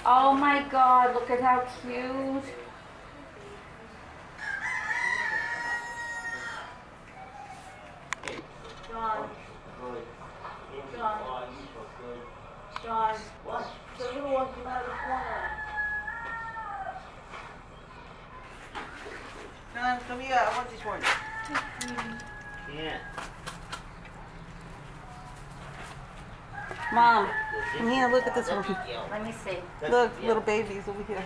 Oh my God, look at how cute. John. John. John. What? The little one came out of the corner. John, come here. I want this one. Yeah. Mom, come here. Look at this one. Let me see. Look, little babies over here.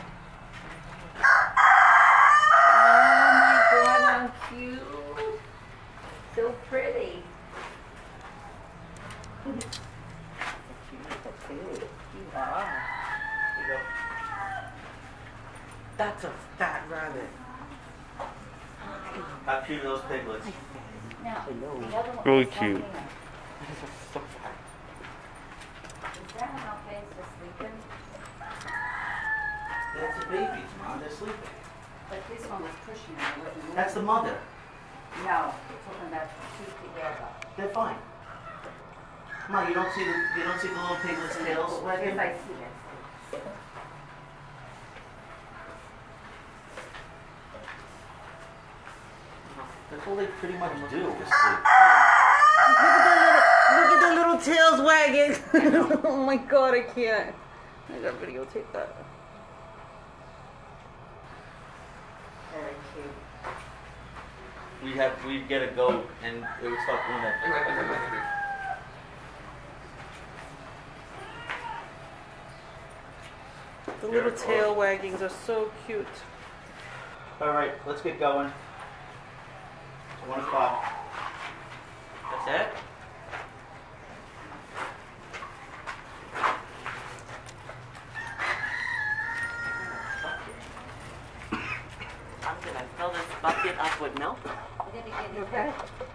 Oh my God, how cute. So pretty. You are. Here you go. That's a fat rabbit. How cute are those piglets? Now, the other one. Really this one cute. here. These are so fat. Is that one okay for sleeping? That's the babies, Mom. They're sleeping. But this one was pushing me. It wasn't That's the moving. mother. No, we're talking about the two together. They're fine. Come on, you don't see the little piglets' tails wagging? Yes, I see it. That's all they pretty much do is sleep. Look at the little tails wagging. Oh my God, I can't. I gotta videotape that. Very cute. We'd get a goat and it would start doing that. The little tail waggings are so cute. Alright, let's get going. 1 o'clock. That's it? I'm gonna fill this bucket up with milk. We're gonna get it.